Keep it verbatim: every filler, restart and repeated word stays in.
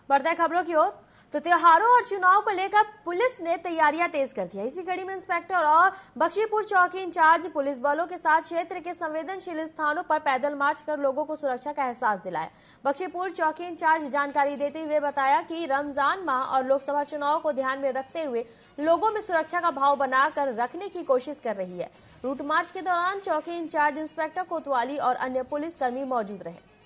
बढ़ते हैं खबरों की ओर। तो त्योहारों और चुनाव को लेकर पुलिस ने तैयारियां तेज कर दी है। इसी कड़ी में इंस्पेक्टर और बख्शीपुर चौकी इंचार्ज पुलिस बलों के साथ क्षेत्र के संवेदनशील स्थानों पर पैदल मार्च कर लोगों को सुरक्षा का एहसास दिलाया। बख्शीपुर चौकी इंचार्ज जानकारी देते हुए बताया कि रमजान माह और लोकसभा चुनाव को ध्यान में रखते हुए लोगों में सुरक्षा का भाव बनाकर रखने की कोशिश कर रही है। रूट मार्च के दौरान चौकी इंचार्ज इंस्पेक्टर कोतवाली और अन्य पुलिस कर्मी मौजूद रहे।